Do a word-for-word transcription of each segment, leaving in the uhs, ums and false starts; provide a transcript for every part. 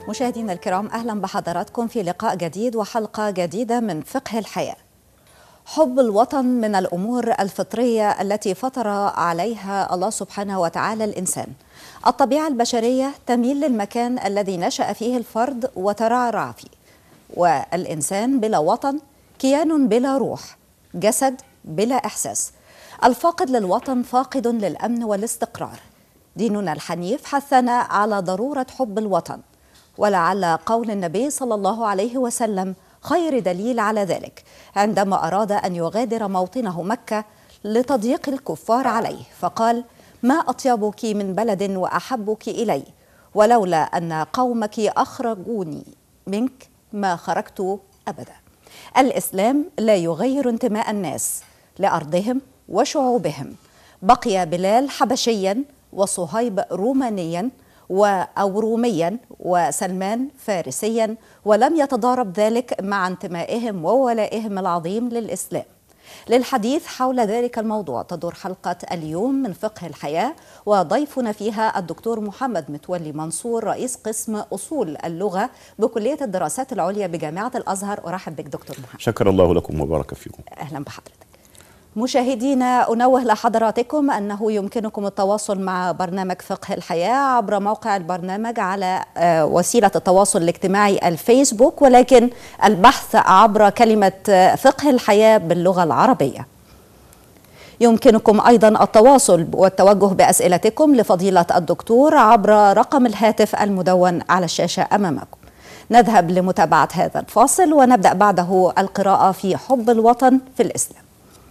مشاهدينا الكرام، أهلا بحضراتكم في لقاء جديد وحلقة جديدة من فقه الحياة. حب الوطن من الأمور الفطرية التي فطر عليها الله سبحانه وتعالى الإنسان. الطبيعة البشرية تميل للمكان الذي نشأ فيه الفرد وترعرع فيه، والإنسان بلا وطن كيان بلا روح، جسد بلا إحساس. الفاقد للوطن فاقد للأمن والاستقرار. ديننا الحنيف حثنا على ضرورة حب الوطن، ولعل قول النبي صلى الله عليه وسلم خير دليل على ذلك عندما أراد أن يغادر موطنه مكة لتضييق الكفار عليه، فقال: ما أطيبك من بلد وأحبك إلي، ولولا أن قومك أخرجوني منك ما خرجت أبدا. الإسلام لا يغير انتماء الناس لأرضهم وشعوبهم. بقي بلال حبشيا، وصهيب رومانيا أو روميا، وسلمان فارسيا، ولم يتضارب ذلك مع انتمائهم وولائهم العظيم للإسلام. للحديث حول ذلك الموضوع تدور حلقة اليوم من فقه الحياة، وضيفنا فيها الدكتور محمد متولي منصور، رئيس قسم أصول اللغة بكلية الدراسات العليا بجامعة الأزهر. أرحب بك دكتور محمد. شكر الله لكم وبارك فيكم. أهلا بحضرتك. مشاهدينا، أنوه لحضراتكم أنه يمكنكم التواصل مع برنامج فقه الحياة عبر موقع البرنامج على وسيلة التواصل الاجتماعي الفيسبوك، ولكن البحث عبر كلمة فقه الحياة باللغة العربية. يمكنكم أيضا التواصل والتوجه بأسئلتكم لفضيلة الدكتور عبر رقم الهاتف المدون على الشاشة أمامكم. نذهب لمتابعة هذا الفاصل ونبدأ بعده القراءة في حب الوطن في الإسلام.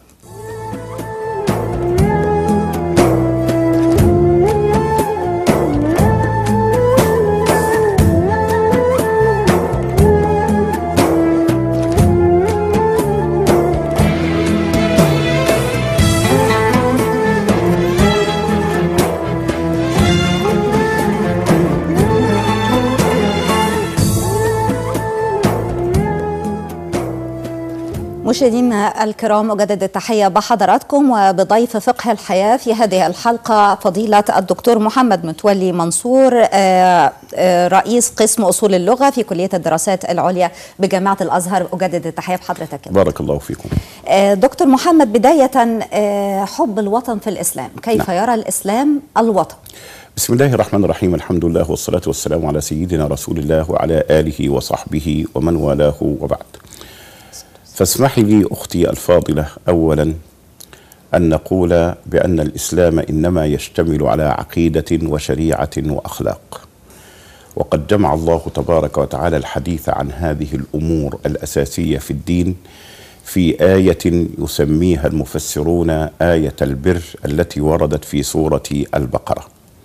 مشاهدينا الكرام، أجدد التحية بحضراتكم وبضيف فقه الحياة في هذه الحلقة فضيلة الدكتور محمد متولي منصور، رئيس قسم أصول اللغة في كلية الدراسات العليا بجامعة الأزهر. أجدد التحية بحضرتك. بارك الله فيكم. دكتور محمد، بداية حب الوطن في الإسلام، كيف نعم. يرى الإسلام الوطن؟ بسم الله الرحمن الرحيم، الحمد لله والصلاة والسلام على سيدنا رسول الله وعلى آله وصحبه ومن والاه، وبعد. فاسمحي لي أختي الفاضلة أولا أن نقول بأن الإسلام إنما يشتمل على عقيدة وشريعة وأخلاق، وقد جمع الله تبارك وتعالى الحديث عن هذه الأمور الأساسية في الدين في آية يسميها المفسرون آية البر التي وردت في سورة البقرة.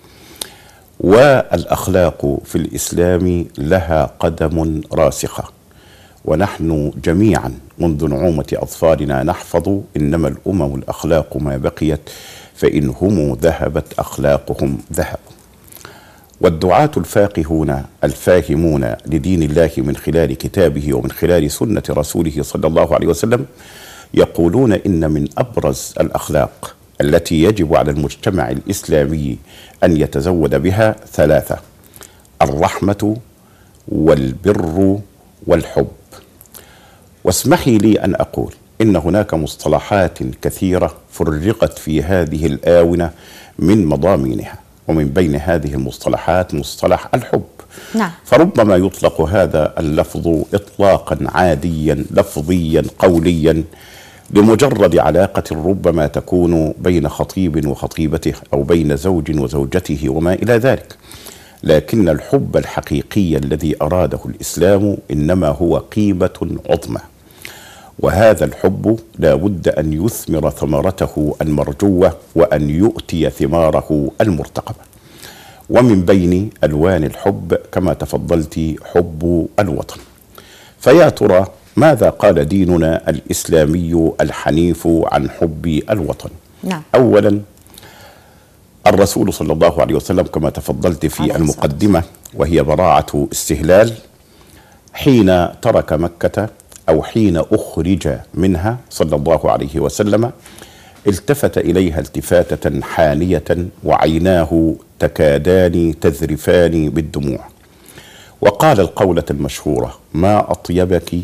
والأخلاق في الإسلام لها قدم راسخة، ونحن جميعا منذ نعومة أظفارنا نحفظ: إنما الأمم الأخلاق ما بقيت، فإن هم ذهبت أخلاقهم ذهب. والدعاة الفاقهون الفاهمون لدين الله من خلال كتابه ومن خلال سنة رسوله صلى الله عليه وسلم يقولون إن من أبرز الأخلاق التي يجب على المجتمع الإسلامي أن يتزود بها ثلاثة: الرحمة والبر والحب. واسمحي لي أن أقول إن هناك مصطلحات كثيرة فرقت في هذه الآونة من مضامينها، ومن بين هذه المصطلحات مصطلح الحب. نعم. فربما يطلق هذا اللفظ إطلاقا عاديا لفظيا قوليا لمجرد علاقة ربما تكون بين خطيب وخطيبته أو بين زوج وزوجته وما إلى ذلك، لكن الحب الحقيقي الذي أراده الإسلام إنما هو قيمة عظمى، وهذا الحب لا بد أن يثمر ثمرته المرجوة وأن يؤتي ثماره المرتقبة. ومن بين ألوان الحب كما تفضلت حب الوطن. فيا ترى ماذا قال ديننا الإسلامي الحنيف عن حب الوطن؟ نعم. أولا، الرسول صلى الله عليه وسلم كما تفضلت في المقدمة وهي براعة استهلال، حين ترك مكة أو حين أخرج منها صلى الله عليه وسلم التفت إليها التفاتة حانية وعيناه تكادان تذرفان بالدموع، وقال القولة المشهورة: ما أطيبك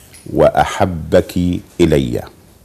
وأحبك إلي،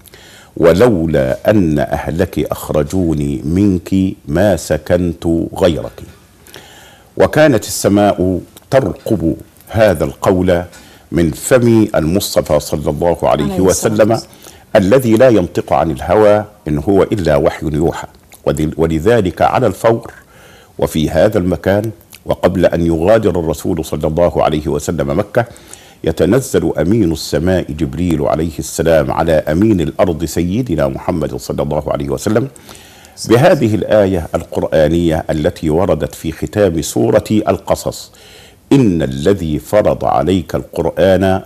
ولولا أن أهلك أخرجوني منك ما سكنت غيرك. وكانت السماء ترقب هذا القول من فم المصطفى صلى الله عليه وسلم الذي لا ينطق عن الهوى إن هو إلا وحي يوحى. ولذلك على الفور وفي هذا المكان وقبل أن يغادر الرسول صلى الله عليه وسلم مكة يتنزل أمين السماء جبريل عليه السلام على أمين الأرض سيدنا محمد صلى الله عليه وسلم بهذه الآية القرآنية التي وردت في ختام سورة القصص: إن الذي فرض عليك القرآن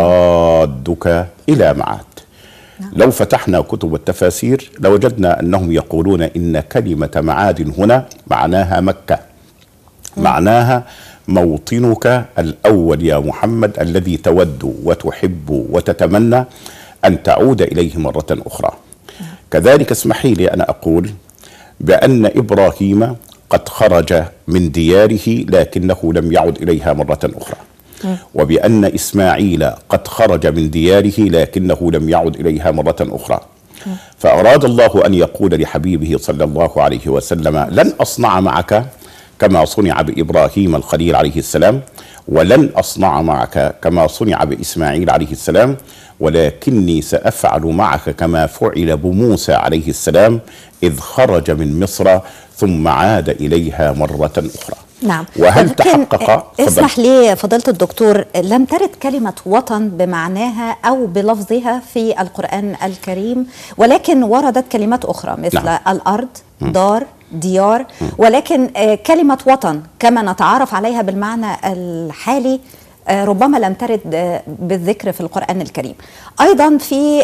لرادك إلى معاد. لو فتحنا كتب التفاسير لوجدنا أنهم يقولون إن كلمة معاد هنا معناها مكة، معناها موطنك الأول يا محمد الذي تود وتحب وتتمنى أن تعود إليه مرة أخرى. كذلك اسمحي لي أنا أقول بأن إبراهيم قد خرج من دياره لكنه لم يعد إليها مرة أخرى، وبأن إسماعيل قد خرج من دياره لكنه لم يعد إليها مرة أخرى. فأراد الله أن يقول لحبيبه صلى الله عليه وسلم: لن أصنع معك كما صنع بإبراهيم الخليل عليه السلام، ولن أصنع معك كما صنع بإسماعيل عليه السلام، ولكني سأفعل معك كما فعل بموسى عليه السلام إذ خرج من مصر ثم عاد إليها مرة أخرى. نعم. وهل تحقق؟ اسمح لي فضيلة الدكتور، لم ترد كلمة وطن بمعناها أو بلفظها في القرآن الكريم، ولكن وردت كلمات أخرى مثل نعم. الأرض، دار، ديار، ولكن كلمة وطن كما نتعارف عليها بالمعنى الحالي ربما لم ترد بالذكر في القرآن الكريم. أيضا في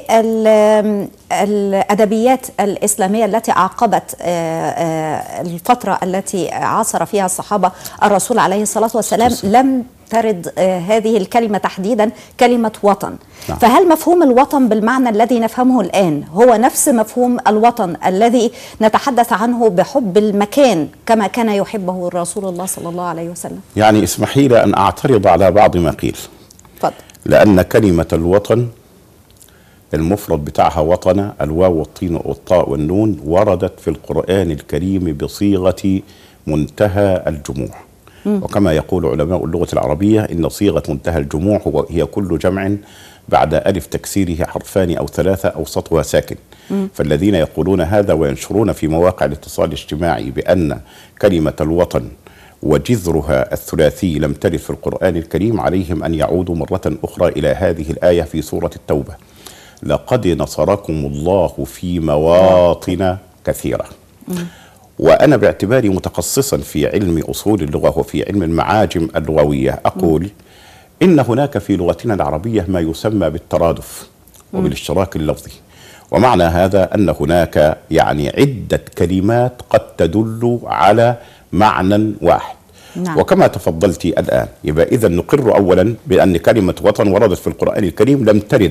الأدبيات الإسلامية التي عاقبت الفترة التي عاصر فيها الصحابة الرسول عليه الصلاة والسلام لم ترد هذه الكلمة تحديدا، كلمة وطن. نعم. فهل مفهوم الوطن بالمعنى الذي نفهمه الآن هو نفس مفهوم الوطن الذي نتحدث عنه بحب المكان كما كان يحبه الرسول الله صلى الله عليه وسلم؟ يعني اسمحي لي أن أعترض على بعض ما قيل. فضل. لأن كلمة الوطن المفرد بتاعها وطن، الواو والطين والطاء والنون، وردت في القرآن الكريم بصيغة منتهى الجموع. وكما يقول علماء اللغة العربية إن صيغة منتهى الجموع هي كل جمع بعد ألف تكسيره حرفان أو ثلاثة أوسطها ساكن. مم. فالذين يقولون هذا وينشرون في مواقع الاتصال الاجتماعي بأن كلمة الوطن وجذرها الثلاثي لم ترد في القرآن الكريم عليهم أن يعودوا مرة أخرى إلى هذه الآية في سورة التوبة: لقد نصركم الله في مواطن كثيرة. مم. وأنا باعتباري متخصصا في علم أصول اللغة وفي علم المعاجم اللغوية أقول إن هناك في لغتنا العربية ما يسمى بالترادف وبالاشتراك اللفظي، ومعنى هذا أن هناك يعني عدة كلمات قد تدل على معنى واحد. نعم. وكما تفضلت الآن يبقى إذا نقر أولا بأن كلمة وطن وردت في القرآن الكريم لم ترد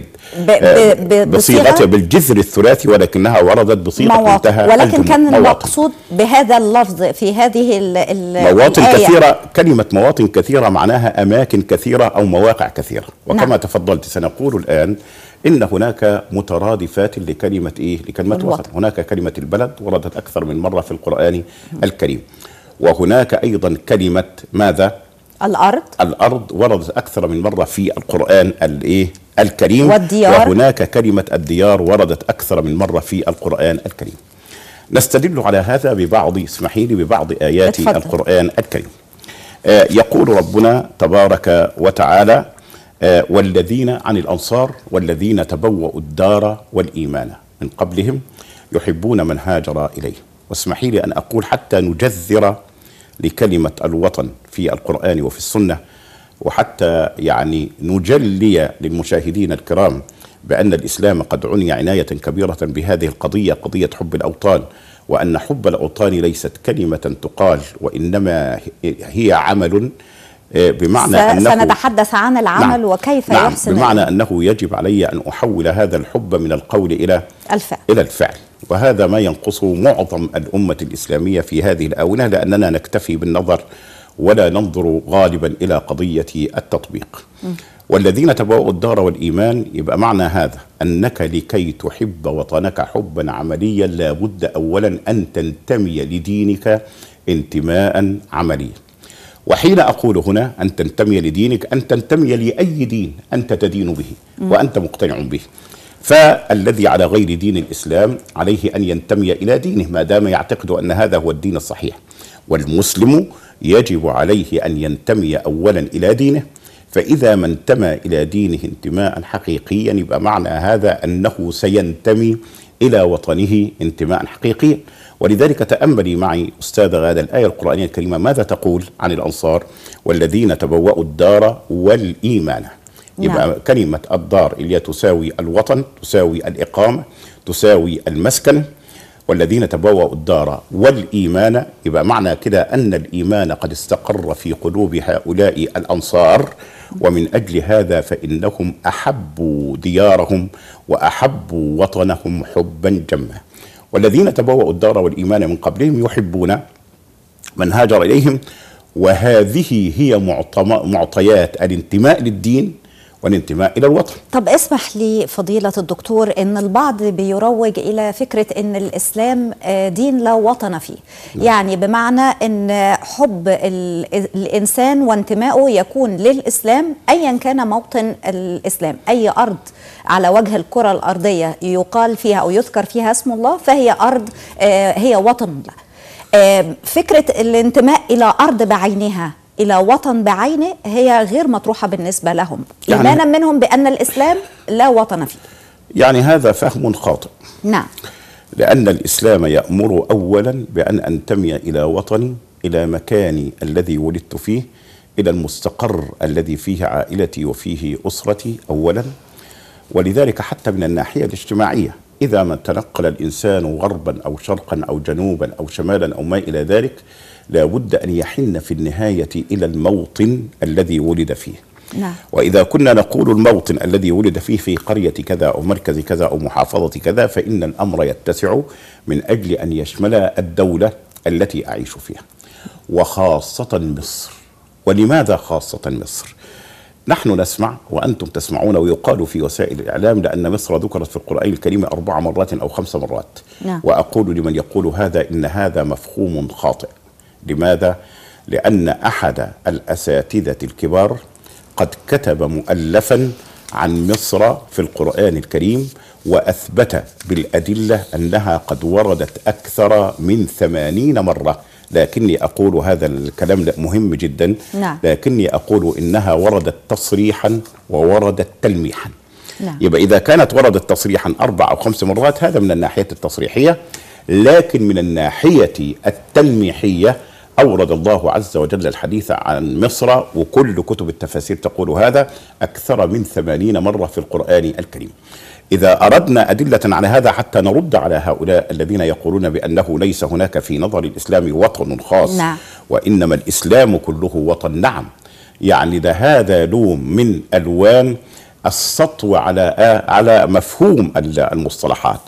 بصيغة بالجذر الثلاثي، ولكنها وردت بصيغة منتهى ولكن الجموع. كان المقصود بهذا اللفظ في هذه ال ال مواطن الآية. كثيرة. كلمة مواطن كثيرة معناها أماكن كثيرة أو مواقع كثيرة. وكما نعم. تفضلت سنقول الآن إن هناك مترادفات لكلمة إيه؟ لكلمة وطن. هناك كلمة البلد وردت أكثر من مرة في القرآن الكريم، وهناك أيضا كلمة ماذا؟ الأرض. الأرض وردت أكثر من مرة في القرآن الإيه؟ الكريم. والديار. وهناك كلمة الديار وردت أكثر من مرة في القرآن الكريم. نستدل على هذا ببعض اسمحي لي ببعض آيات اتفضل. القرآن الكريم. آه يقول ربنا تبارك وتعالى: آه والذين عن الأنصار والذين تبوأوا الدار والإيمان من قبلهم يحبون من هاجر إليه. واسمحي لي أن أقول حتى نجذر لكلمة الوطن في القرآن وفي السنة، وحتى يعني نجلي للمشاهدين الكرام بأن الإسلام قد عني عناية كبيرة بهذه القضية، قضية حب الأوطان، وأن حب الأوطان ليست كلمة تقال وإنما هي عمل، بمعنى أنه سنتحدث عن العمل. نعم. وكيف نعم يحسن بمعنى أنه يجب علي أن أحول هذا الحب من القول إلى الفعل. إلى الفعل. وهذا ما ينقص معظم الأمة الإسلامية في هذه الآونة، لأننا نكتفي بالنظر ولا ننظر غالبا إلى قضية التطبيق. م. والذين تبوأوا الدار والإيمان، يبقى معنى هذا أنك لكي تحب وطنك حبا عمليا لابد أولا أن تنتمي لدينك انتماء عمليا. وحين أقول هنا أن تنتمي لدينك، أن تنتمي لأي دين أنت تدين به وأنت مقتنع به. فالذي على غير دين الإسلام عليه أن ينتمي إلى دينه ما دام يعتقد أن هذا هو الدين الصحيح. والمسلم يجب عليه أن ينتمي أولا إلى دينه، فإذا ما انتمى إلى دينه انتماء حقيقيا يبقى معنى هذا أنه سينتمي إلى وطنه انتماء حقيقيا. ولذلك تأملي معي أستاذ غادة الآية القرآنية الكريمة ماذا تقول عن الأنصار والذين تبوأوا الدار والإيمان. يبقى نعم. كلمة الدار اللي تساوي الوطن، تساوي الإقامة، تساوي المسكن. والذين تبوأوا الدار والإيمان، يبقى معنى كده أن الإيمان قد استقر في قلوب هؤلاء الأنصار، ومن أجل هذا فإنهم أحبوا ديارهم وأحبوا وطنهم حبا جما. والذين تبوأوا الدار والإيمان من قبلهم يحبون من هاجر إليهم، وهذه هي معطيات الانتماء للدين والانتماء إلى الوطن. طب اسمح لي فضيلة الدكتور أن البعض بيروج إلى فكرة أن الإسلام دين لا وطن فيه. لا. يعني بمعنى أن حب الإنسان وانتمائه يكون للإسلام أيا كان موطن الإسلام. أي أرض على وجه الكرة الأرضية يقال فيها أو يذكر فيها اسم الله فهي أرض هي وطن له. فكرة الانتماء إلى أرض بعينها إلى وطن بعينه هي غير مطروحة بالنسبة لهم، يعني إيمانا منهم بأن الإسلام لا وطن فيه. يعني هذا فهم خاطئ. نعم. لأن الإسلام يأمر أولا بأن أنتمي إلى وطني، إلى مكاني الذي ولدت فيه، إلى المستقر الذي فيه عائلتي وفيه أسرتي أولا. ولذلك حتى من الناحية الاجتماعية إذا ما تنقل الإنسان غربا أو شرقا أو جنوبا أو شمالا أو ما إلى ذلك لا بد أن يحن في النهاية إلى الموطن الذي ولد فيه. نعم. وإذا كنا نقول الموطن الذي ولد فيه في قرية كذا أو مركز كذا أو محافظة كذا، فإن الأمر يتسع من أجل أن يشمل الدولة التي أعيش فيها، وخاصة مصر. ولماذا خاصة مصر؟ نحن نسمع وأنتم تسمعون ويقال في وسائل الإعلام لأن مصر ذكرت في القرآن الكريم أربع مرات أو خمس مرات. نعم. وأقول لمن يقول هذا إن هذا مفهوم خاطئ. لماذا؟ لأن أحد الأساتذة الكبار قد كتب مؤلفا عن مصر في القرآن الكريم وأثبت بالأدلة أنها قد وردت أكثر من ثمانين مرة. لكني أقول هذا الكلام مهم جدا. نعم. لكني أقول إنها وردت تصريحا ووردت تلميحا. نعم. يبقى إذا كانت وردت تصريحا أربع أو خمس مرات هذا من الناحية التصريحية، لكن من الناحية التلميحية أورد الله عز وجل الحديث عن مصر، وكل كتب التفاسير تقول هذا أكثر من ثمانين مرة في القرآن الكريم. إذا أردنا أدلة على هذا حتى نرد على هؤلاء الذين يقولون بأنه ليس هناك في نظر الإسلام وطن خاص. نعم. وإنما الإسلام كله وطن. نعم. يعني ده هذا لوم من ألوان السطو على على مفهوم المصطلحات،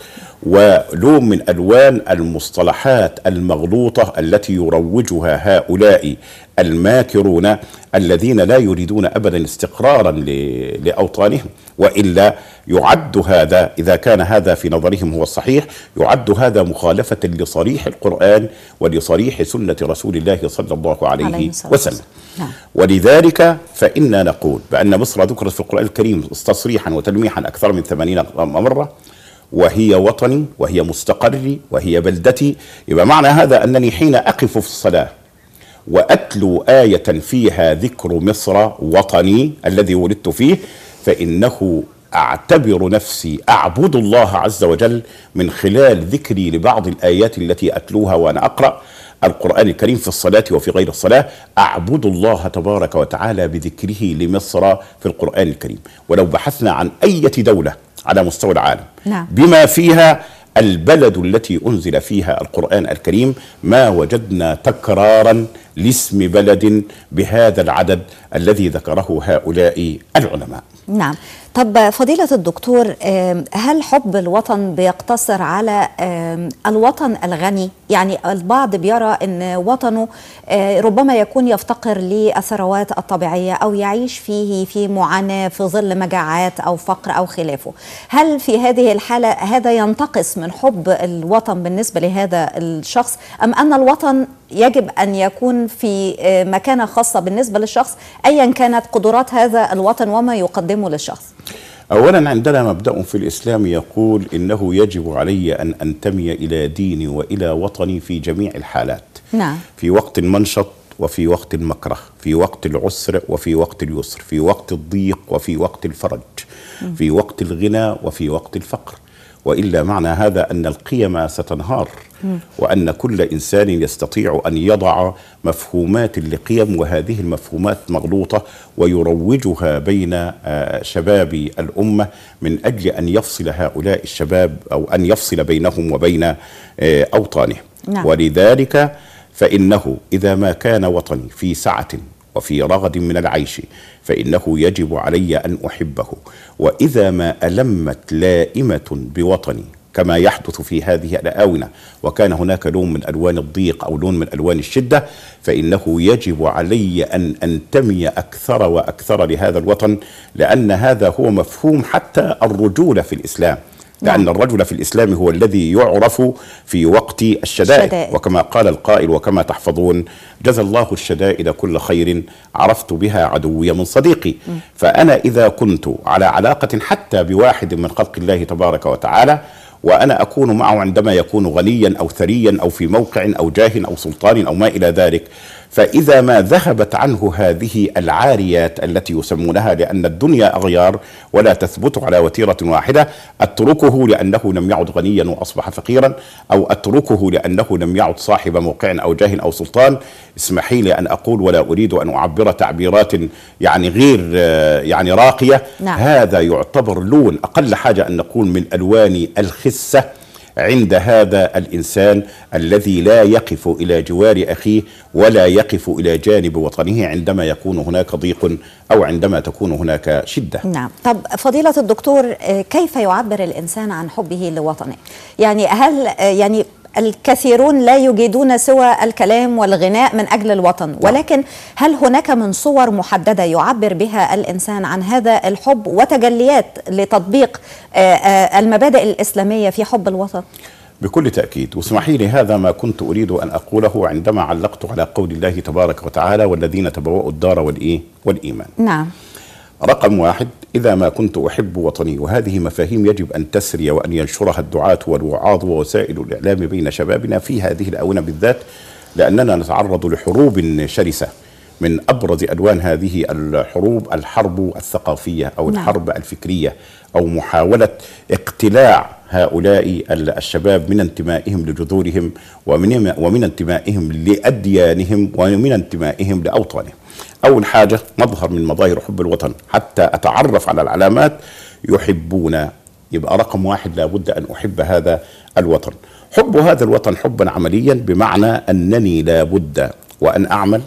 ولوم من ألوان المصطلحات المغلوطة التي يروجها هؤلاء الماكرون الذين لا يريدون أبدا استقرارا لأوطانهم. وإلا يعد هذا، إذا كان هذا في نظرهم هو الصحيح، يعد هذا مخالفة لصريح القرآن ولصريح سنة رسول الله صلى الله عليه وسلم. نعم. ولذلك فإنا نقول بأن مصر ذكرت في القرآن الكريم تصريحا وتلميحا أكثر من ثمانين مرة، وهي وطني وهي مستقري وهي بلدتي. يبقى معنى هذا أنني حين أقف في الصلاة وأتلو آية فيها ذكر مصر وطني الذي ولدت فيه، فإنه أعتبر نفسي أعبد الله عز وجل من خلال ذكري لبعض الآيات التي أتلوها وأنا أقرأ القرآن الكريم في الصلاة وفي غير الصلاة. أعبد الله تبارك وتعالى بذكره لمصر في القرآن الكريم. ولو بحثنا عن أي دولة على مستوى العالم نعم. بما فيها البلد التي أنزل فيها القرآن الكريم ما وجدنا تكرارا لاسم بلد بهذا العدد الذي ذكره هؤلاء العلماء. نعم. طب فضيلة الدكتور، هل حب الوطن بيقتصر على الوطن الغني؟ يعني البعض بيرى أن وطنه ربما يكون يفتقر للثروات الطبيعية أو يعيش فيه في معاناة في ظل مجاعات أو فقر أو خلافه. هل في هذه الحالة هذا ينتقص من حب الوطن بالنسبة لهذا الشخص، أم أن الوطن يجب أن يكون في مكانة خاصة بالنسبة للشخص أيا كانت قدرات هذا الوطن وما يقدمه للشخص؟ أولا عندنا مبدأ في الإسلام يقول إنه يجب علي أن أنتمي إلى ديني وإلى وطني في جميع الحالات. نعم. في وقت المنشط وفي وقت المكره، في وقت العسر وفي وقت اليسر، في وقت الضيق وفي وقت الفرج، في وقت الغنى وفي وقت الفقر. وإلا معنى هذا أن القيم ستنهار، وأن كل إنسان يستطيع أن يضع مفهومات لقيم، وهذه المفهومات مغلوطة ويروجها بين شباب الأمة من أجل أن يفصل هؤلاء الشباب أو أن يفصل بينهم وبين أوطانهم. نعم. ولذلك فإنه إذا ما كان وطني في سعة وفي رغد من العيش فإنه يجب علي أن أحبه، وإذا ما ألمت لائمة بوطني كما يحدث في هذه الآونة وكان هناك لون من ألوان الضيق أو لون من ألوان الشدة، فإنه يجب علي أن أنتمي أكثر وأكثر لهذا الوطن، لأن هذا هو مفهوم حتى الرجولة في الإسلام. لأن نعم. الرجل في الإسلام هو الذي يعرف في وقت الشدائد، الشدائد. وكما قال القائل وكما تحفظون: جزى الله الشدائد كل خير عرفت بها عدوي من صديقي. م. فأنا إذا كنت على علاقة حتى بواحد من خلق الله تبارك وتعالى وأنا أكون معه عندما يكون غنيا أو ثريا أو في موقع أو جاه أو سلطان أو ما إلى ذلك، فإذا ما ذهبت عنه هذه العاريات التي يسمونها، لأن الدنيا أغيار ولا تثبت على وتيرة واحدة، أتركه لأنه لم يعد غنيا وأصبح فقيرا، أو أتركه لأنه لم يعد صاحب موقع أو جاه أو سلطان. اسمحي لي أن أقول ولا أريد أن أعبر تعبيرات يعني غير يعني راقية. نعم. هذا يعتبر لون أقل حاجة أن نقول من ألوان الخسة عند هذا الإنسان الذي لا يقف إلى جوار أخيه ولا يقف إلى جانب وطنه عندما يكون هناك ضيق أو عندما تكون هناك شدة. نعم. طب فضيلة الدكتور، كيف يعبر الإنسان عن حبه لوطنه؟ يعني هل يعني الكثيرون لا يجيدون سوى الكلام والغناء من أجل الوطن، ولكن هل هناك من صور محددة يعبر بها الإنسان عن هذا الحب وتجليات لتطبيق المبادئ الإسلامية في حب الوطن؟ بكل تأكيد. واسمحي لي هذا ما كنت أريد أن أقوله عندما علقت على قول الله تبارك وتعالى: والذين تبوأوا الدار والإيه والإيمان. نعم. رقم واحد: إذا ما كنت أحب وطني، وهذه مفاهيم يجب أن تسري وأن ينشرها الدعاة والوعاظ ووسائل الإعلام بين شبابنا في هذه الآونة بالذات، لأننا نتعرض لحروب شرسة. من أبرز ألوان هذه الحروب الحرب الثقافية أو الحرب الفكرية، أو محاولة اقتلاع هؤلاء الشباب من انتمائهم لجذورهم ومن, ومن انتمائهم لأديانهم ومن انتمائهم لأوطانهم. أول حاجة مظهر من مظاهر حب الوطن حتى أتعرف على العلامات: يحبون. يبقى رقم واحد لابد أن أحب هذا الوطن. حب هذا الوطن حبا عمليا، بمعنى أنني لابد وأن أعمل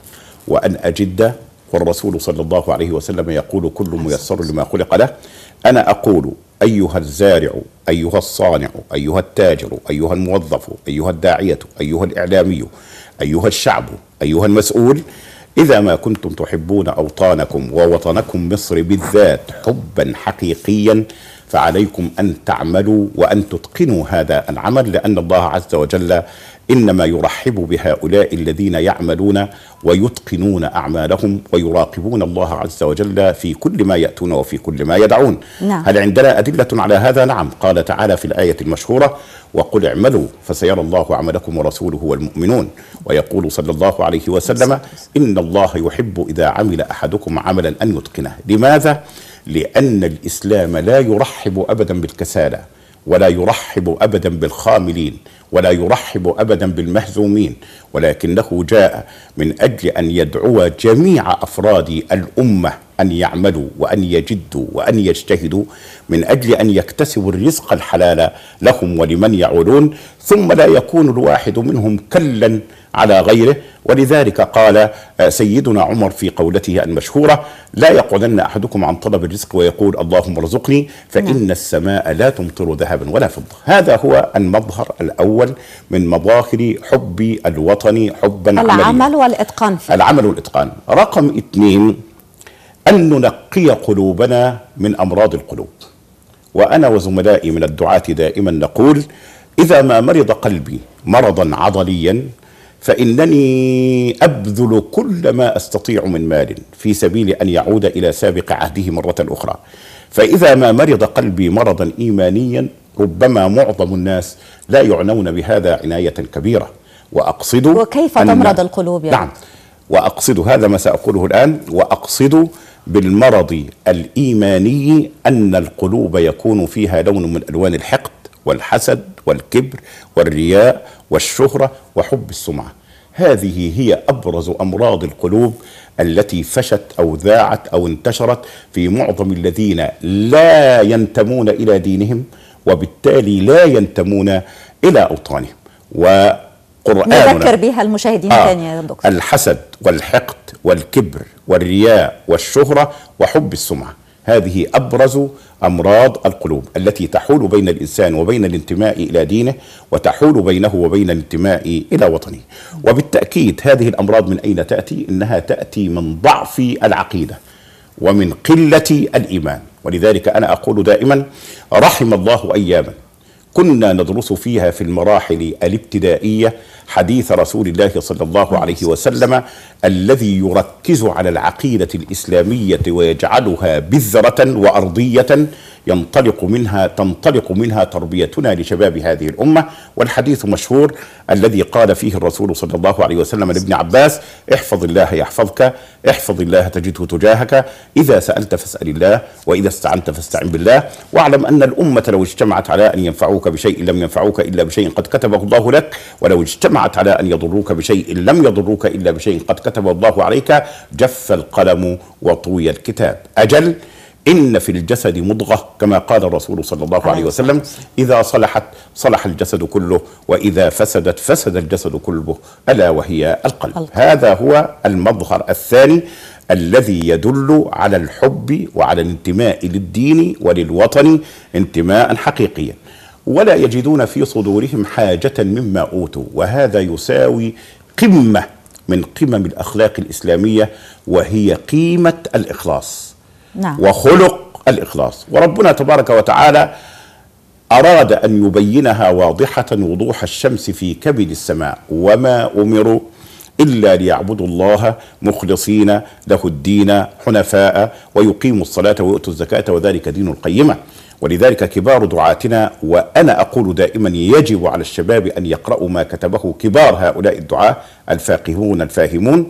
وأن أجد. والرسول صلى الله عليه وسلم يقول: كل ميسر لما خلق له. أنا أقول: أيها الزارع، أيها الصانع، أيها التاجر، أيها الموظف، أيها الداعية، أيها الإعلامي، أيها الشعب، أيها المسؤول، إذا ما كنتم تحبون أوطانكم ووطنكم مصر بالذات حبا حقيقيا، فعليكم أن تعملوا وأن تتقنوا هذا العمل، لأن الله عز وجل إنما يرحب بهؤلاء الذين يعملون ويتقنون أعمالهم ويراقبون الله عز وجل في كل ما يأتون وفي كل ما يدعون. نعم. هل عندنا أدلة على هذا؟ نعم. قال تعالى في الآية المشهورة: وقل اعملوا فسيرى الله عملكم ورسوله والمؤمنون. ويقول صلى الله عليه وسلم: إن الله يحب إذا عمل أحدكم عملا أن يتقنه. لماذا؟ لأن الإسلام لا يرحب أبدا بالكسالى، ولا يرحب أبدا بالخاملين، ولا يرحب أبدا بالمهزومين، ولكنه جاء من أجل أن يدعو جميع أفراد الأمة أن يعملوا وأن يجدوا وأن يجتهدوا من أجل أن يكتسبوا الرزق الحلال لهم ولمن يعولون، ثم لا يكون الواحد منهم كلا على غيره، ولذلك قال سيدنا عمر في قولته المشهورة: لا يقعدن أحدكم عن طلب الرزق ويقول اللهم ارزقني فإن السماء لا تمطر ذهبا ولا فضة. هذا هو المظهر الأول من مظاهر حب الوطن حبا عمليا، العمل والإتقان فيه. العمل والإتقان. رقم اثنين، أن ننقي قلوبنا من أمراض القلوب. وأنا وزملائي من الدعاة دائما نقول: إذا ما مرض قلبي مرضا عضليا فإنني أبذل كل ما أستطيع من مال في سبيل أن يعود إلى سابق عهده مرة أخرى. فإذا ما مرض قلبي مرضا إيمانيا ربما معظم الناس لا يعنون بهذا عناية كبيرة. وأقصد وكيف تمرض القلوب؟ نعم، وأقصد هذا ما سأقوله الآن. وأقصد بالمرض الإيماني أن القلوب يكون فيها لون من ألوان الحقد والحسد والكبر والرياء والشهرة وحب السمعة. هذه هي أبرز أمراض القلوب التي فشت أو ذاعت أو انتشرت في معظم الذين لا ينتمون إلى دينهم، وبالتالي لا ينتمون إلى أوطانهم. وقرآننا نذكر بها المشاهدين آه ثانية يا دكتور: الحسد والحقد والكبر والرياء والشهرة وحب السمعة، هذه أبرز أمراض القلوب التي تحول بين الإنسان وبين الانتماء إلى دينه، وتحول بينه وبين الانتماء إلى وطنه. وبالتأكيد هذه الأمراض من أين تأتي؟ إنها تأتي من ضعف العقيدة ومن قلة الإيمان. ولذلك أنا أقول دائما: رحم الله أياما كنا ندرس فيها في المراحل الابتدائية حديث رسول الله صلى الله عليه وسلم الذي يركز على العقيدة الإسلامية ويجعلها بذرة وأرضية ينطلق منها تنطلق منها تربيتنا لشباب هذه الأمة. والحديث مشهور الذي قال فيه الرسول صلى الله عليه وسلم لابن عباس: احفظ الله يحفظك، احفظ الله تجده تجاهك، إذا سألت فاسأل الله، وإذا استعنت فاستعن بالله، واعلم أن الأمة لو اجتمعت على أن ينفعوك بشيء لم ينفعوك إلا بشيء قد كتبه الله لك، ولو اجتمعت على أن يضروك بشيء لم يضروك إلا بشيء قد كتبه الله عليك، جف القلم وطوي الكتاب. أجل إن في الجسد مضغة كما قال الرسول صلى الله عليه وسلم: إذا صلحت صلح الجسد كله، وإذا فسدت فسد الجسد كله، ألا وهي القلب. القلب. هذا هو المظهر الثاني الذي يدل على الحب وعلى الانتماء للدين وللوطن انتماء حقيقيا. ولا يجدون في صدورهم حاجة مما أوتوا، وهذا يساوي قمة من قمم الأخلاق الإسلامية، وهي قيمة الإخلاص. نعم. وخلق الإخلاص. وربنا تبارك وتعالى أراد أن يبينها واضحة وضوح الشمس في كبد السماء: وما أمروا إلا ليعبدوا الله مخلصين له الدين حنفاء ويقيموا الصلاة ويؤتوا الزكاة وذلك دين القيمة. ولذلك كبار دعاتنا، وأنا أقول دائما يجب على الشباب أن يقرأوا ما كتبه كبار هؤلاء الدعاة الفاقهون الفاهمون،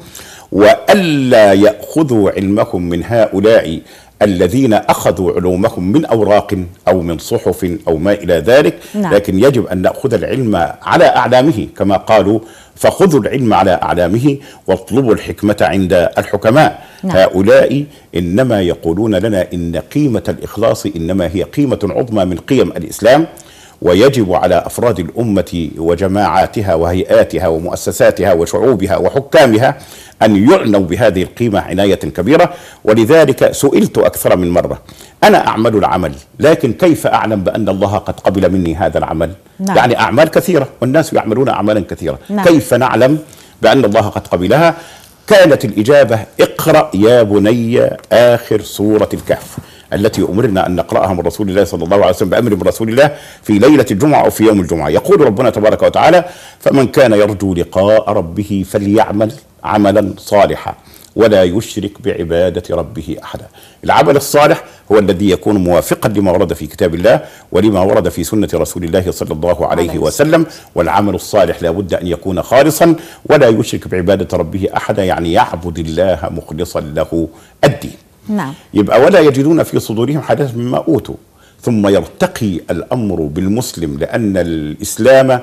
وألا يأخذوا علمهم من هؤلاء الذين أخذوا علومهم من أوراق أو من صحف أو ما إلى ذلك. نعم. لكن يجب أن نأخذ العلم على أعلامه كما قالوا: فخذوا العلم على أعلامه واطلبوا الحكمة عند الحكماء. نعم. هؤلاء إنما يقولون لنا إن قيمة الإخلاص إنما هي قيمة عظمى من قيم الإسلام، ويجب على أفراد الأمة وجماعاتها وهيئاتها ومؤسساتها وشعوبها وحكامها أن يعنوا بهذه القيمة عناية كبيرة. ولذلك سئلت أكثر من مرة: أنا أعمل العمل، لكن كيف أعلم بأن الله قد قبل مني هذا العمل؟ نعم. يعني أعمال كثيرة والناس يعملون أعمالا كثيرة. نعم. كيف نعلم بأن الله قد قبلها؟ كانت الإجابة: اقرأ يا بني آخر سورة الكهف التي أمرنا أن نقرأها من رسول الله صلى الله عليه وسلم بأمر من رسول الله في ليلة الجمعة أو في يوم الجمعة. يقول ربنا تبارك وتعالى: فمن كان يرجو لقاء ربه فليعمل عملا صالحا ولا يشرك بعبادة ربه أحدا. العمل الصالح هو الذي يكون موافقا لما ورد في كتاب الله ولما ورد في سنة رسول الله صلى الله عليه وسلم. والعمل الصالح لا بد أن يكون خالصا ولا يشرك بعبادة ربه أحدا، يعني يعبد الله مخلصا له الدين. نعم. يبقى ولا يجدون في صدورهم حاجة مما أوتوا. ثم يرتقي الأمر بالمسلم، لأن الإسلام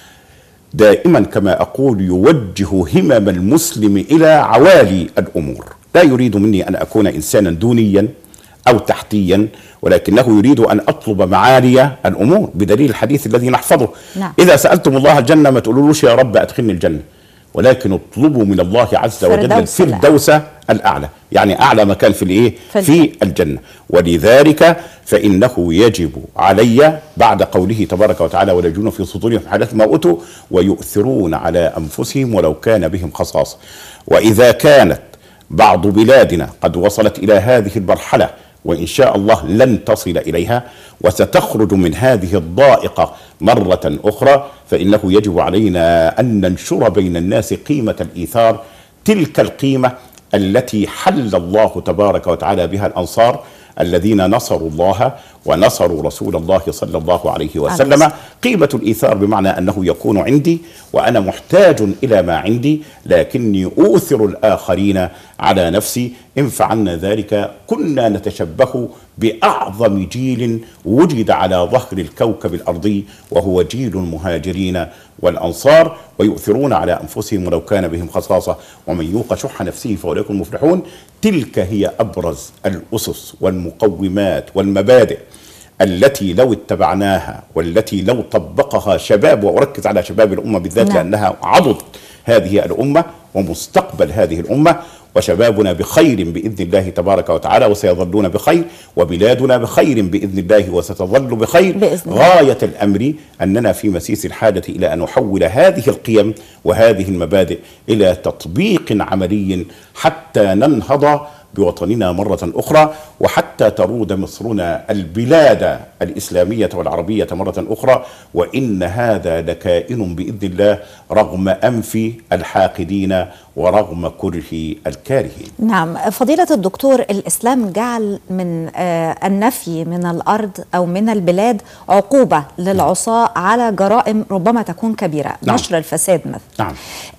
دائما كما أقول يوجه همم المسلم إلى عوالي الأمور. لا يريد مني أن أكون إنسانا دونيا أو تحتيا، ولكنه يريد أن أطلب معالي الأمور، بدليل الحديث الذي نحفظه. نعم. إذا سألتم الله الجنة ما تقولوش يا رب أدخلني الجنة، ولكن اطلبوا من الله عز وجل الفردوس الأعلى، يعني أعلى مكان في الإيه؟ في الجنة. ولذلك فإنه يجب علي بعد قوله تبارك وتعالى ولا يجدون في صدورهم حاجة ما أوتوا ويؤثرون على أنفسهم ولو كان بهم خصاصة. وإذا كانت بعض بلادنا قد وصلت إلى هذه المرحلة وإن شاء الله لن تصل إليها وستخرج من هذه الضائقة مرة أخرى، فإنه يجب علينا أن ننشر بين الناس قيمة الإيثار، تلك القيمة التي حل الله تبارك وتعالى بها الأنصار الذين نصروا الله ونصروا رسول الله صلى الله عليه وسلم. قيمة الإيثار بمعنى أنه يكون عندي وأنا محتاج إلى ما عندي، لكني أؤثر الآخرين على نفسي. إن فعلنا ذلك كنا نتشبه بأعظم جيل وجد على ظهر الكوكب الأرضي، وهو جيل المهاجرين والأنصار، ويؤثرون على أنفسهم ولو كان بهم خصاصة ومن يوق شح نفسه فأولئك هم المفلحون. تلك هي أبرز الأسس والمقومات والمبادئ التي لو اتبعناها والتي لو طبقها شباب، وأركز على شباب الأمة بالذات لأنها عضد هذه الأمة ومستقبل هذه الأمة، وشبابنا بخير بإذن الله تبارك وتعالى وسيظلون بخير، وبلادنا بخير بإذن الله وستظل بخير بإذن الله. غاية الأمر أننا في مسيس الحاجة إلى أن نحول هذه القيم وهذه المبادئ إلى تطبيق عملي حتى ننهض بوطننا مرة أخرى، وحتى ترود مصرنا البلاد الإسلامية والعربية مرة أخرى. وإن هذا لكائن بإذن الله رغم أنف الحاقدين ورغم كره الكارهين. نعم فضيلة الدكتور، الإسلام جعل من النفي من الأرض أو من البلاد عقوبة للعصاة على جرائم ربما تكون كبيرة. نعم. نشر الفساد مثلا. نعم.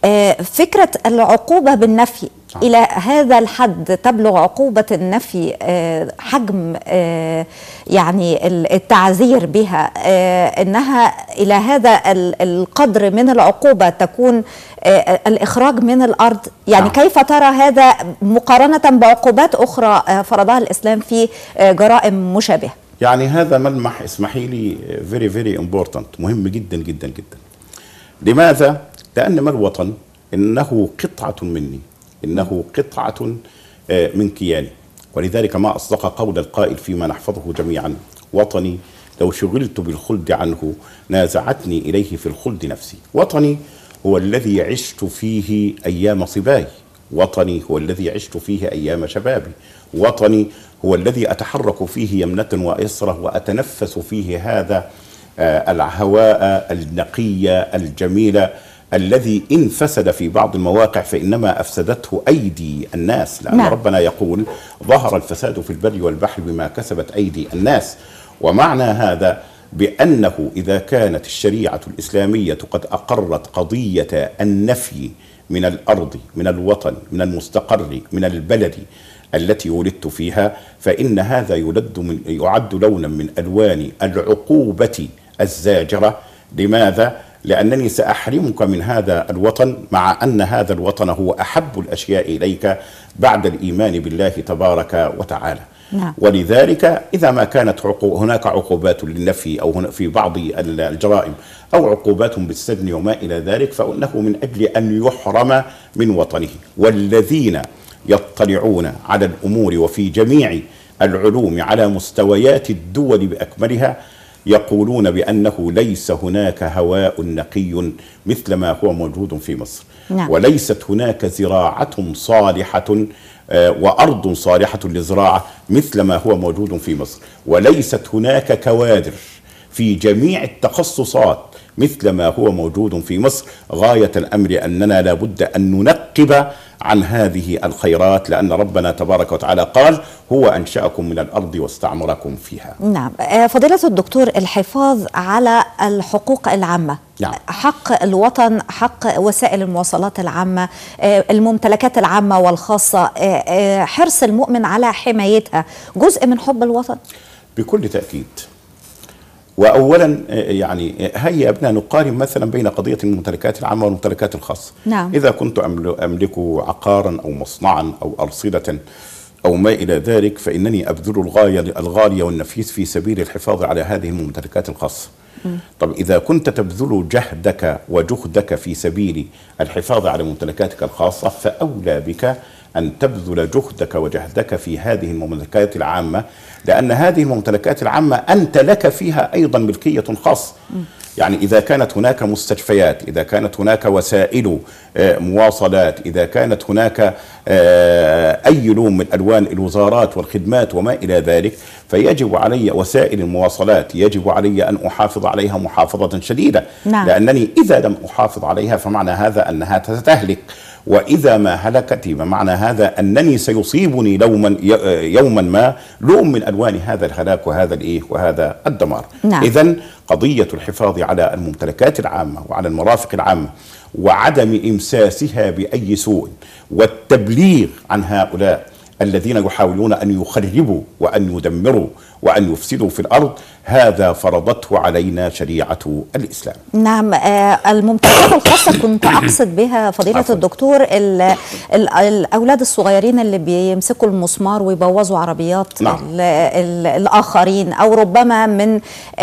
فكرة العقوبة بالنفي نعم. إلى هذا الحد تبلغ عقوبة النفي حجم يعني التعذير بها، أنها إلى هذا القدر من العقوبة تكون الإخراج من الأرض، يعني نعم. كيف ترى هذا مقارنة بعقوبات أخرى فرضها الإسلام في جرائم مشابهة؟ يعني هذا ملمح اسمحي لي very very important، مهم جدا جدا جدا. لماذا؟ لأن ما الوطن؟ إنه قطعة مني، إنه قطعة من كياني، ولذلك ما أصدق قول القائل فيما نحفظه جميعا: وطني لو شغلت بالخلد عنه نازعتني إليه في الخلد نفسي. وطني هو الذي عشت فيه أيام صباي، وطني هو الذي عشت فيه أيام شبابي، وطني هو الذي أتحرك فيه يمنة ويسرة وأتنفس فيه هذا الهواء النقي الجميل الذي إن فسد في بعض المواقع فإنما أفسدته أيدي الناس، لأن نعم. ربنا يقول: ظهر الفساد في البر والبحر بما كسبت أيدي الناس. ومعنى هذا بأنه إذا كانت الشريعة الإسلامية قد أقرت قضية النفي من الأرض، من الوطن، من المستقر، من البلد التي ولدت فيها، فإن هذا يلد من يعد لونا من ألوان العقوبة الزاجرة. لماذا؟ لأنني سأحرمك من هذا الوطن، مع أن هذا الوطن هو أحب الأشياء إليك بعد الإيمان بالله تبارك وتعالى. نعم. ولذلك إذا ما كانت هناك عقوبات للنفي أو في بعض الجرائم أو عقوبات بالسجن وما إلى ذلك، فإنه من أجل أن يحرم من وطنه. والذين يطلعون على الأمور وفي جميع العلوم على مستويات الدول بأكملها يقولون بأنه ليس هناك هواء نقي مثل ما هو موجود في مصر. نعم. وليست هناك زراعة صالحة وأرض صالحة للزراعة مثل ما هو موجود في مصر، وليست هناك كوادر في جميع التخصصات مثل ما هو موجود في مصر. غاية الأمر أننا لابد أن ننقب عن هذه الخيرات، لأن ربنا تبارك وتعالى قال: هو أنشأكم من الأرض واستعمركم فيها. نعم فضيلة الدكتور، الحفاظ على الحقوق العامة، نعم. حق الوطن، حق وسائل المواصلات العامة، الممتلكات العامة والخاصة، حرص المؤمن على حمايتها جزء من حب الوطن؟ بكل تأكيد. وأولا يعني هيا بنا نقارن مثلا بين قضية الممتلكات العامة والممتلكات الخاصة. نعم. إذا كنت أملك عقارا أو مصنعا أو أرصدة أو ما إلى ذلك، فإنني أبذل الغاية الغالية والنفيس في سبيل الحفاظ على هذه الممتلكات الخاصة. طب إذا كنت تبذل جهدك وجهدك في سبيل الحفاظ على ممتلكاتك الخاصة، فأولى بك أن تبذل جهدك وجهدك في هذه الممتلكات العامة، لأن هذه الممتلكات العامة أنت لك فيها أيضا ملكية خاصة. يعني إذا كانت هناك مستشفيات، إذا كانت هناك وسائل مواصلات، إذا كانت هناك أي لون من ألوان الوزارات والخدمات وما إلى ذلك، فيجب علي وسائل المواصلات يجب علي أن أحافظ عليها محافظة شديدة. نعم. لأنني إذا لم أحافظ عليها فمعنى هذا أنها ستهلك، وإذا ما هلكت بمعنى هذا أنني سيصيبني لوما يوما ما لون من ألوان هذا الهلاك وهذا الإيه وهذا الدمار. نعم. إذن قضية الحفاظ على الممتلكات العامة وعلى المرافق العامة وعدم إمساسها بأي سوء والتبليغ عن هؤلاء الذين يحاولون أن يخربوا وأن يدمروا وأن يفسدوا في الأرض، هذا فرضته علينا شريعة الإسلام. نعم. آه الممتلكات الخاصة كنت أقصد بها فضيلة عفوا. الدكتور ال ال الأولاد الصغيرين اللي بيمسكوا المسمار ويبوظوا عربيات نعم. ال ال الآخرين، أو ربما من آه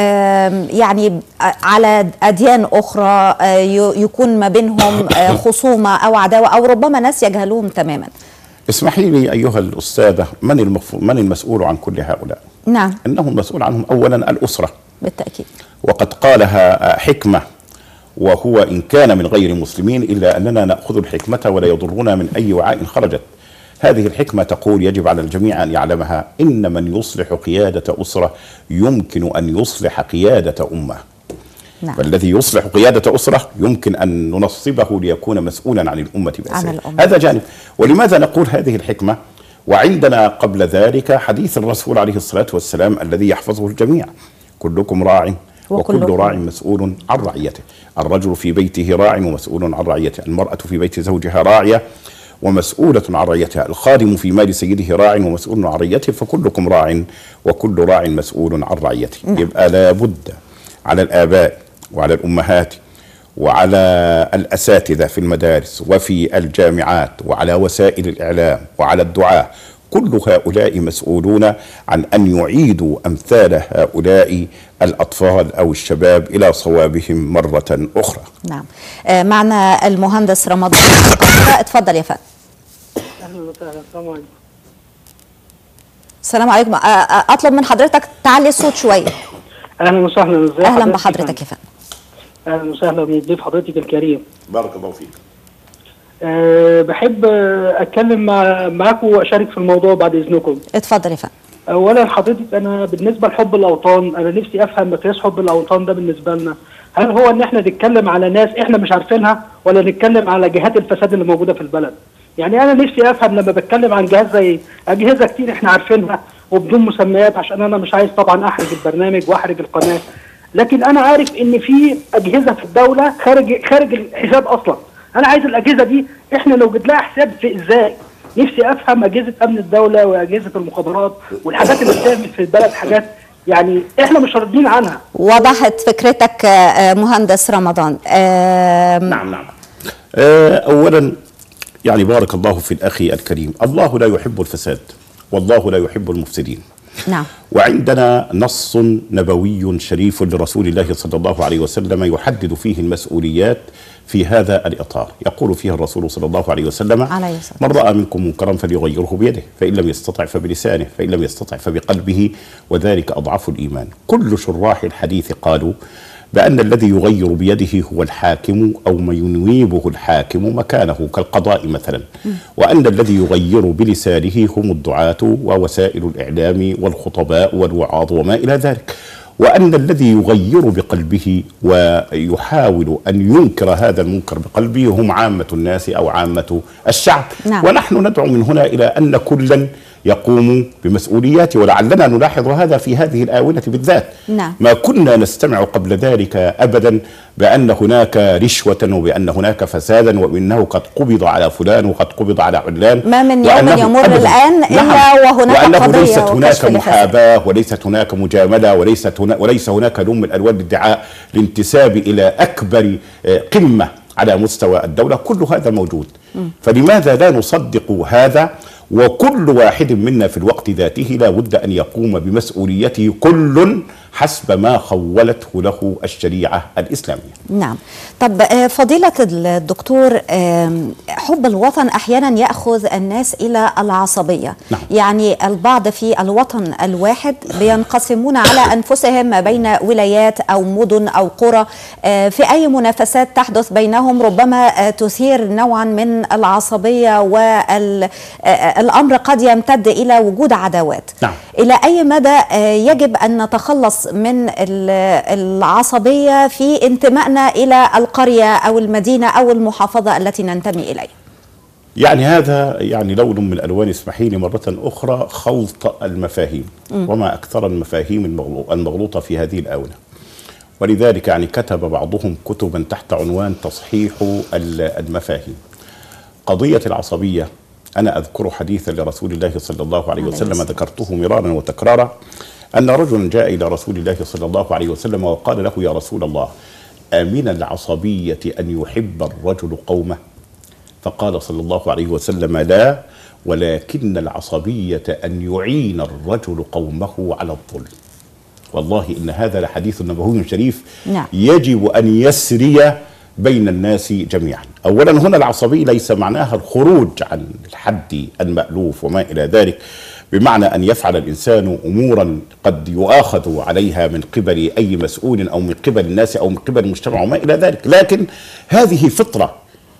آه يعني على أديان أخرى آه يكون ما بينهم آه خصومة أو عداوة، أو ربما ناس يجهلوهم تماما. اسمحي لي أيها الأستاذة، من المف... من المسؤول عن كل هؤلاء؟ نعم. إنه المسؤول عنهم أولا الأسرة بالتأكيد، وقد قالها حكمة، وهو إن كان من غير مسلمين إلا أننا نأخذ الحكمة ولا يضرنا من أي وعاء خرجت. هذه الحكمة تقول يجب على الجميع أن يعلمها: إن من يصلح قيادة أسرة يمكن أن يصلح قيادة أمة. نعم. فالذي يصلح قيادة أسرة يمكن أن ننصبه ليكون مسؤولا عن الأمة بأسره. هذا جانب. ولماذا نقول هذه الحكمة وعندنا قبل ذلك حديث الرسول عليه الصلاة والسلام الذي يحفظه الجميع: كلكم راع وكل راع مسؤول عن رعيته. الرجل في بيته راع ومسؤول عن رعيته، المرأة في بيت زوجها راعية ومسؤولة عن رعيتها، الخادم في مال سيده راع ومسؤول عن رعيته، فكلكم راع وكل راع مسؤول عن رعيته. يبقى لابد على الآباء وعلى الأمهات وعلى الأساتذة في المدارس وفي الجامعات وعلى وسائل الإعلام وعلى الدعاة، كل هؤلاء مسؤولون عن أن يعيدوا أمثال هؤلاء الأطفال أو الشباب إلى صوابهم مرة أخرى. نعم. آه معنا المهندس رمضان. اتفضل يا فندم. أهلا وسهلا. السلام عليكم. السلام عليكم. أطلب من حضرتك تعلي الصوت شوية. أهلا وسهلا. ازي أهلا بحضرتك يا فندم. أهلا وسهلا بضيف حضرتك الكريم. بارك الله فيك. أه بحب أتكلم مع معاكم وأشارك في الموضوع بعد إذنكم. اتفضل يا فندم. أولا حضرتك، أنا بالنسبة لحب الأوطان، أنا نفسي أفهم مقياس حب الأوطان ده بالنسبة لنا. هل هو إن إحنا نتكلم على ناس إحنا مش عارفينها، ولا نتكلم على جهات الفساد اللي موجودة في البلد؟ يعني أنا نفسي أفهم لما بتكلم عن جهاز زي أجهزة كتير إحنا عارفينها وبدون مسميات، عشان أنا مش عايز طبعا أحرج البرنامج وأحرج القناة، لكن أنا عارف إن في أجهزة في الدولة خارج خارج الحساب أصلا. أنا عايز الأجهزة دي إحنا نوجد لها حساب في إزاي؟ نفسي أفهم أجهزة أمن الدولة وأجهزة المخابرات والحاجات اللي بتعمل في البلد حاجات يعني إحنا مش راضيين عنها. وضحت فكرتك مهندس رمضان. نعم نعم. أولا يعني بارك الله في الأخ الكريم، الله لا يحب الفساد والله لا يحب المفسدين. نعم. وعندنا نص نبوي شريف لرسول الله صلى الله عليه وسلم يحدد فيه المسؤوليات في هذا الإطار. يقول فيه الرسول صلى الله عليه وسلم: من رأى منكم منكرا فليغيره بيده، فإن لم يستطع فبلسانه، فإن لم يستطع فبقلبه، وذلك أضعف الإيمان. كل شراح الحديث قالوا بأن الذي يغير بيده هو الحاكم أو ما ينويبه الحاكم مكانه كالقضاء مثلا، وأن الذي يغير بلسانه هم الدعاة ووسائل الإعلام والخطباء والوعاظ وما إلى ذلك، وأن الذي يغير بقلبه ويحاول أن ينكر هذا المنكر بقلبه هم عامة الناس أو عامة الشعب. نعم. ونحن ندعو من هنا إلى أن كلا يقوم بمسؤولياته، ولعلنا نلاحظ هذا في هذه الآونة بالذات. نعم. ما كنا نستمع قبل ذلك أبدا بأن هناك رشوة وبأن هناك فسادا وإنه قد قبض على فلان وقد قبض على علان، ما من يوم يمر الآن إلا نعم. وهناك وأنه قضية ليست هناك محاباة وليست هناك مجاملة وليست هنا وليس هناك لون من ألوان الادعاء الانتساب إلى أكبر قمة على مستوى الدولة. كل هذا موجود، فلماذا لا نصدق هذا؟ وكل واحد منا في الوقت ذاته لا بد أن يقوم بمسؤوليته كل حسب ما خولته له الشريعة الإسلامية. نعم. طب فضيلة الدكتور، حب الوطن أحيانا يأخذ الناس إلى العصبية. نعم. يعني البعض في الوطن الواحد بينقسمون على أنفسهم ما بين ولايات أو مدن أو قرى، في أي منافسات تحدث بينهم ربما تثير نوعا من العصبية، والأمر قد يمتد إلى وجود عداوات. نعم. إلى أي مدى يجب أن نتخلص من العصبية في انتمائنا إلى القرية أو المدينة أو المحافظة التي ننتمي إليها؟ يعني هذا يعني لون من ألوان، اسمحي لي مرة أخرى، خلط المفاهيم. م. وما أكثر المفاهيم المغلوطة في هذه الآونة. ولذلك يعني كتب بعضهم كتبا تحت عنوان تصحيح المفاهيم. قضية العصبية، أنا أذكر حديثا لرسول الله صلى الله عليه وسلم ذكرته مرارا وتكرارا، أن رجلا جاء إلى رسول الله صلى الله عليه وسلم وقال له: يا رسول الله، أمن العصبية أن يحب الرجل قومه؟ فقال صلى الله عليه وسلم: لا، ولكن العصبية أن يعين الرجل قومه على الظلم. والله إن هذا لحديث نبوي شريف. نعم. يجب أن يسري بين الناس جميعا. أولا، هنا العصبية ليس معناها الخروج عن الحد المألوف وما إلى ذلك، بمعنى أن يفعل الإنسان أمورا قد يؤاخذ عليها من قبل أي مسؤول أو من قبل الناس أو من قبل المجتمع وما إلى ذلك، لكن هذه فطرة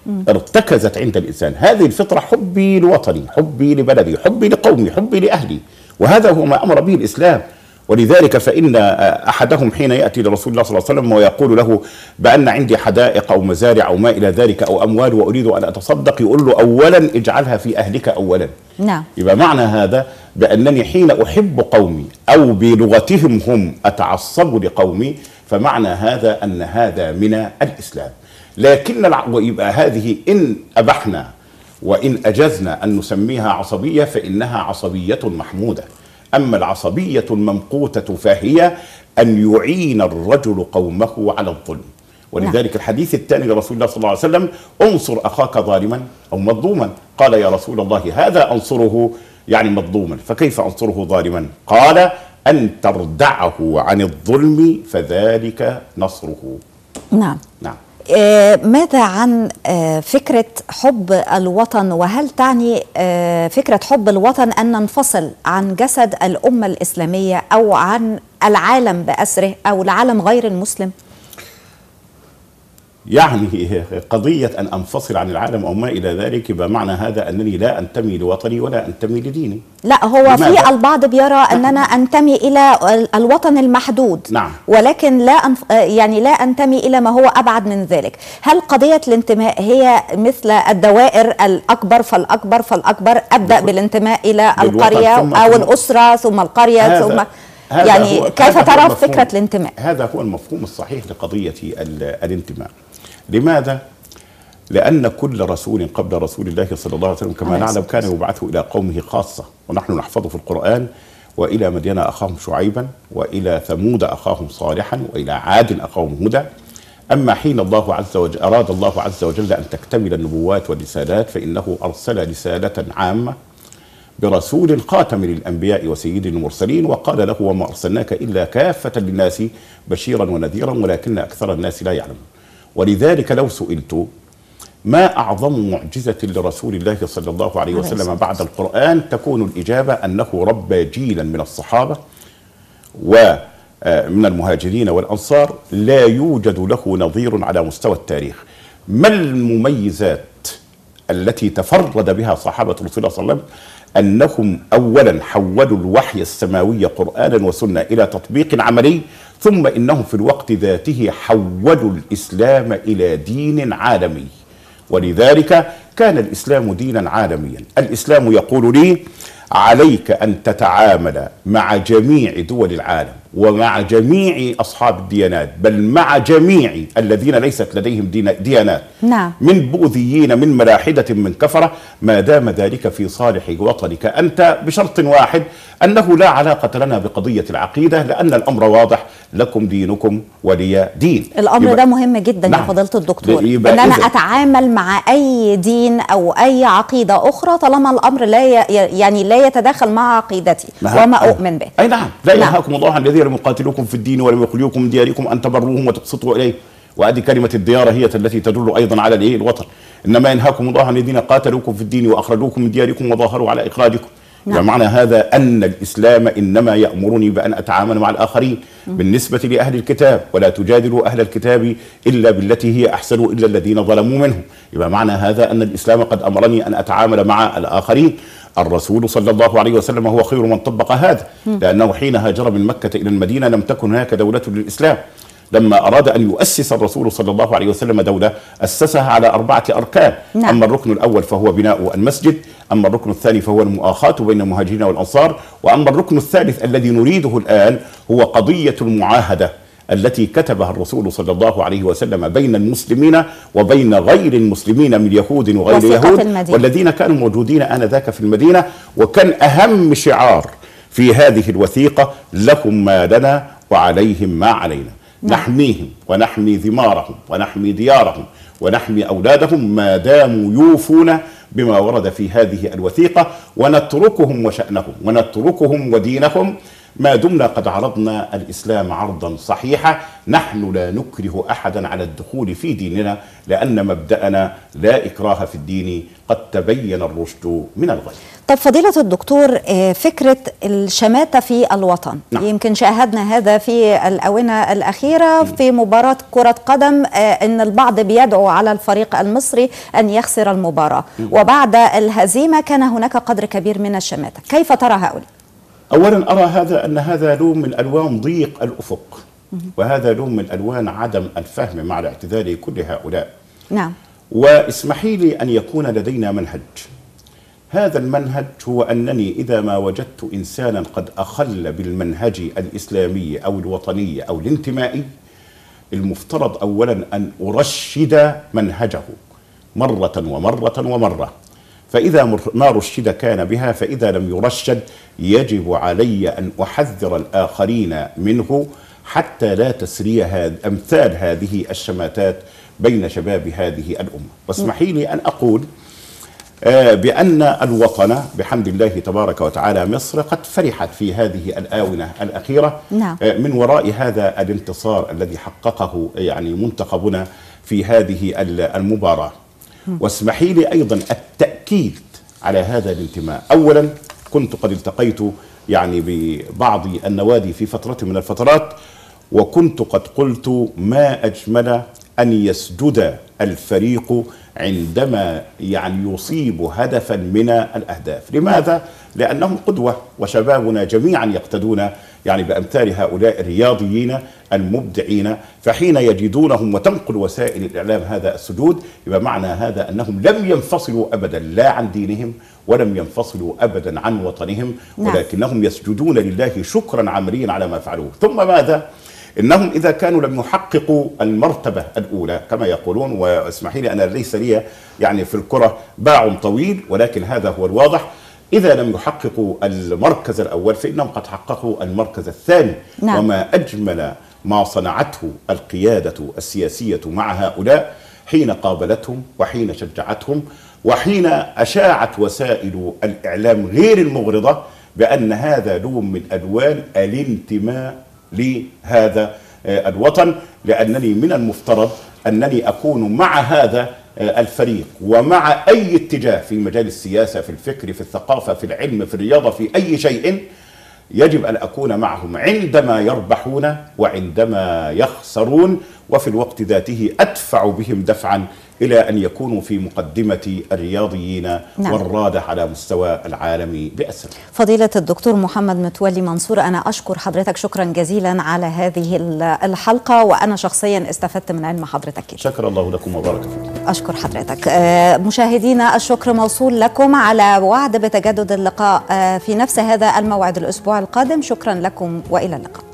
ارتكزت عند الإنسان. هذه الفطرة حبي لوطني، حبي لبلدي، حبي لقومي، حبي لأهلي، وهذا هو ما أمر به الإسلام. ولذلك فإن أحدهم حين يأتي لرسول الله صلى الله عليه وسلم ويقول له بأن عندي حدائق أو مزارع أو ما إلى ذلك أو أموال وأريد أن أتصدق، يقول له: أولا اجعلها في أهلك أولا. نعم. يبقى معنى هذا بأنني حين أحب قومي أو بلغتهم هم أتعصب لقومي، فمعنى هذا أن هذا من الإسلام. لكن ويبقى هذه إن أبحنا وإن أجزنا أن نسميها عصبية فإنها عصبية محمودة. أما العصبية الممقوتة فهي أن يعين الرجل قومه على الظلم. ولذلك نعم. الحديث الثاني لرسول الله صلى الله عليه وسلم: انصر أخاك ظالما أو مظلوما. قال: يا رسول الله، هذا أنصره يعني مظلوما، فكيف أنصره ظالما؟ قال: أن تردعه عن الظلم فذلك نصره. نعم. نعم. ماذا عن فكرة حب الوطن؟ وهل تعني فكرة حب الوطن أن ننفصل عن جسد الأمة الإسلامية أو عن العالم بأسره أو العالم غير المسلم؟ يعني قضية أن أنفصل عن العالم أو ما إلى ذلك، بمعنى هذا أنني لا أنتمي لوطني ولا أنتمي لديني. لا، هو في البعض بيرى أننا أنتمي إلى الوطن المحدود. نعم. ولكن لا أنف... يعني لا أنتمي إلى ما هو أبعد من ذلك. هل قضية الانتماء هي مثل الدوائر، الأكبر فالأكبر فالأكبر؟ أبدأ بالانتماء إلى القرية أو الأسرة ثم القرية ثم يعني كيف ترى فكرة الانتماء؟ هذا هو المفهوم الصحيح لقضية الانتماء. لماذا؟ لأن كل رسول قبل رسول الله صلى الله عليه وسلم كما نعلم كان يبعث إلى قومه خاصة، ونحن نحفظ في القرآن: وإلى مدين أخاهم شعيبا، وإلى ثمود أخاهم صالحا، وإلى عاد أخاهم هدى. أما حين الله عز وجل أراد الله عز وجل أن تكتمل النبوات والرسالات، فإنه أرسل رسالة عامة برسول خاتم للأنبياء وسيد المرسلين، وقال له: وما أرسلناك إلا كافة للناس بشيرا ونذيرا ولكن أكثر الناس لا يعلمون. ولذلك لو سئلت ما أعظم معجزة لرسول الله صلى الله عليه وسلم بعد القرآن، تكون الإجابة أنه ربى جيلا من الصحابة ومن المهاجرين والأنصار لا يوجد له نظير على مستوى التاريخ. ما المميزات التي تفرد بها صحابة رسول الله صلى الله عليه وسلم؟ أنهم أولا حولوا الوحي السماوي قرآنا وسنة إلى تطبيق عملي، ثم إنهم في الوقت ذاته حولوا الإسلام إلى دين عالمي. ولذلك كان الإسلام دينا عالميا. الإسلام يقول لي: عليك أن تتعامل مع جميع دول العالم ومع جميع أصحاب الديانات، بل مع جميع الذين ليست لديهم ديانات. نعم. من بوذيين، من ملاحدة، من كفرة، ما دام ذلك في صالح وطنك أنت، بشرط واحد: أنه لا علاقة لنا بقضية العقيدة، لأن الأمر واضح: لكم دينكم ولي دين. الأمر ده مهم جدا. نعم. يا فضيلة الدكتور، أن أنا أتعامل مع أي دين أو أي عقيدة أخرى طالما الأمر لا ي... يعني لا يتداخل مع عقيدتي وما أؤمن به. أي نعم. لا ينهاكم الله عن الذين لم يقاتلوكم في الدين ولم يخرجوكم من دياركم أن تبروهم وتقسطوا إليه. وهذه كلمة الديار هي التي تدل أيضا على الإيه الوطن. إنما ينهاكم الله عن الذين قاتلوكم في الدين وأخرجوكم من دياركم وظاهروا على إخراجكم. نعم. بمعنى هذا أن الإسلام إنما يأمرني بأن أتعامل مع الآخرين. م. بالنسبة لأهل الكتاب ولا تجادلوا أهل الكتاب إلا بالتي هي أحسن إلا الذين ظلموا منهم. يبقى معنى هذا أن الإسلام قد أمرني أن أتعامل مع الآخرين. الرسول صلى الله عليه وسلم هو خير من طبق هذا، لأنه حين هاجر من مكة إلى المدينة لم تكن هناك دولة للإسلام. لما أراد أن يؤسس الرسول صلى الله عليه وسلم دولة أسسها على أربعة أركان. نعم. أما الركن الأول فهو بناء المسجد، أما الركن الثاني فهو المؤاخاة بين المهاجرين والأنصار، وأما الركن الثالث الذي نريده الآن هو قضية المعاهدة التي كتبها الرسول صلى الله عليه وسلم بين المسلمين وبين غير المسلمين من يهود وغير يهود المدينة. والذين كانوا موجودين آنذاك في المدينة. وكان أهم شعار في هذه الوثيقة لهم ما لنا وعليهم ما علينا. نعم. نحميهم ونحمي ثمارهم ونحمي ديارهم ونحمي أولادهم ما داموا يوفون بما ورد في هذه الوثيقة، ونتركهم وشأنهم ونتركهم ودينهم ما دمنا قد عرضنا الإسلام عرضا صحيحا. نحن لا نكره أحدا على الدخول في ديننا، لأن مبدأنا لا إكراه في الدين قد تبين الرشد من الغي. طب فضيلة الدكتور، فكرة الشماتة في الوطن. نعم. يمكن شاهدنا هذا في الآونة الأخيرة في مباراة كرة قدم، أن البعض بيدعو على الفريق المصري أن يخسر المباراة، وبعد الهزيمة كان هناك قدر كبير من الشماتة. كيف ترى هؤلاء؟ أولا أرى هذا أن هذا لون من ألوان ضيق الأفق، وهذا لون من ألوان عدم الفهم مع الاعتذار لكل هؤلاء. نعم. واسمحي لي أن يكون لدينا منهج. هذا المنهج هو أنني إذا ما وجدت إنسانا قد أخل بالمنهج الإسلامي أو الوطني أو الانتمائي، المفترض أولا أن أرشد منهجه مرة ومرة ومرة، فإذا ما رشد كان بها، فإذا لم يرشد يجب علي أن أحذر الآخرين منه حتى لا تسري أمثال هذه الشماتات بين شباب هذه الأمة. واسمحي لي أن أقول بأن الوطن بحمد الله تبارك وتعالى مصر قد فرحت في هذه الآونة الأخيرة. نعم. من وراء هذا الانتصار الذي حققه يعني منتخبنا في هذه المباراة. واسمحي لي أيضا التأكيد على هذا الانتماء. أولا كنت قد التقيت يعني ببعض النوادي في فترة من الفترات، وكنت قد قلت ما أجمل أن يسجد الفريق عندما يعني يصيب هدفا من الأهداف. لماذا؟ لأنهم قدوة، وشبابنا جميعا يقتدون يعني بأمثال هؤلاء الرياضيين المبدعين، فحين يجدونهم وتنقل وسائل الإعلام هذا السجود يبقى معنى هذا أنهم لم ينفصلوا أبدا لا عن دينهم ولم ينفصلوا أبدا عن وطنهم، ولكنهم يسجدون لله شكرا عمليا على ما فعلوه. ثم ماذا؟ إنهم إذا كانوا لم يحققوا المرتبة الأولى كما يقولون، واسمحي لي أنا ليس لي يعني في الكرة باع طويل، ولكن هذا هو الواضح، إذا لم يحققوا المركز الأول فإنهم قد حققوا المركز الثاني. نعم. وما أجمل ما صنعته القيادة السياسية مع هؤلاء حين قابلتهم وحين شجعتهم وحين أشاعت وسائل الإعلام غير المغرضة بأن هذا لون من ألوان الانتماء لهذا الوطن، لأنني من المفترض أنني أكون مع هذا الفريق ومع أي اتجاه في مجال السياسة، في الفكر، في الثقافة، في العلم، في الرياضة، في أي شيء يجب أن أكون معهم عندما يربحون وعندما يخسرون، وفي الوقت ذاته أدفع بهم دفعا إلى أن يكونوا في مقدمة الرياضيين. نعم. والرادة على مستوى العالم بأسر. فضيلة الدكتور محمد متولي منصور، أنا أشكر حضرتك شكرا جزيلا على هذه الحلقة، وأنا شخصيا استفدت من علم حضرتك. شكر الله لكم وبارك فيكم. أشكر حضرتك. مشاهدينا الشكر موصول لكم على وعد بتجدد اللقاء في نفس هذا الموعد الأسبوع القادم. شكرا لكم وإلى اللقاء.